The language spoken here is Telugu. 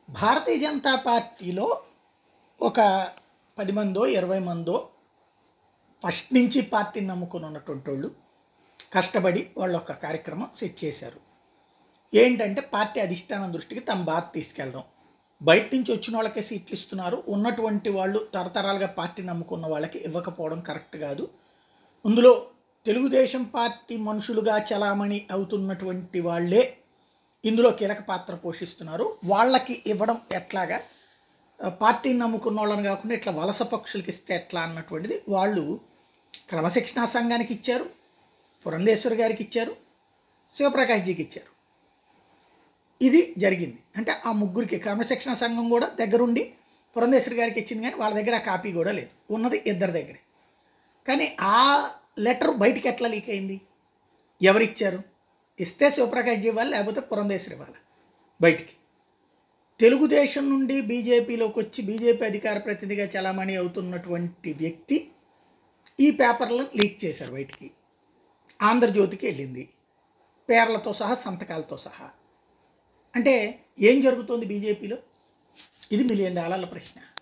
భారతీయ జనతా పార్టీలో ఒక 10 మందో 20 మందో ఫస్ట్ నుంచి పార్టీని నమ్ముకుని ఉన్నటువంటి వాళ్ళు కష్టపడి వాళ్ళు ఒక కార్యక్రమం సెట్ చేశారు. ఏంటంటే పార్టీ అధిష్టానం దృష్టికి తమ బాధ తీసుకెళ్ళడం. బయట నుంచి వచ్చిన వాళ్ళకే సీట్లు ఇస్తున్నారు, ఉన్నటువంటి వాళ్ళు తరతరాలుగా పార్టీ నమ్ముకున్న వాళ్ళకి ఇవ్వకపోవడం కరెక్ట్ కాదు. అందులో తెలుగుదేశం పార్టీ మనుషులుగా చలామణి అవుతున్నటువంటి వాళ్ళే ఇందులో కీలక పాత్ర పోషిస్తున్నారు. వాళ్ళకి ఇవ్వడం ఎట్లాగా, పార్టీని నమ్ముకున్న వాళ్ళని కాకుండా ఇట్లా వలస పక్షులకి ఇస్తే ఎట్లా అన్నటువంటిది వాళ్ళు క్రమశిక్షణా సంఘానికి ఇచ్చారు, పురంధేశ్వరి గారికి ఇచ్చారు, శివప్రకాష్జీకి ఇచ్చారు. ఇది జరిగింది. అంటే ఆ ముగ్గురికి క్రమశిక్షణ సంఘం కూడా దగ్గరుండి పురంధేశ్వరి గారికి ఇచ్చింది, కానీ వాళ్ళ దగ్గర ఆ కాపీ కూడా లేదు, ఉన్నది ఇద్దరి దగ్గరే. కానీ ఆ లెటర్ బయటికి ఎట్లా లీక్ అయింది, ఎవరిచ్చారు? ఇస్తే శివప్రకాష్జీ వాళ్ళు, లేకపోతే పురంధేశ్వరి వాళ్ళ. బయటికి తెలుగుదేశం నుండి బీజేపీలోకి వచ్చి బీజేపీ అధికార ప్రతినిధిగా చలామణి అవుతున్నటువంటి వ్యక్తి ఈ పేపర్లను లీక్ చేశారు బయటికి. ఆంధ్రజ్యోతికి వెళ్ళింది, పేర్లతో సహా, సంతకాలతో సహా. అంటే ఏం జరుగుతోంది బీజేపీలో? ఇది $1 మిలియన్ ప్రశ్న.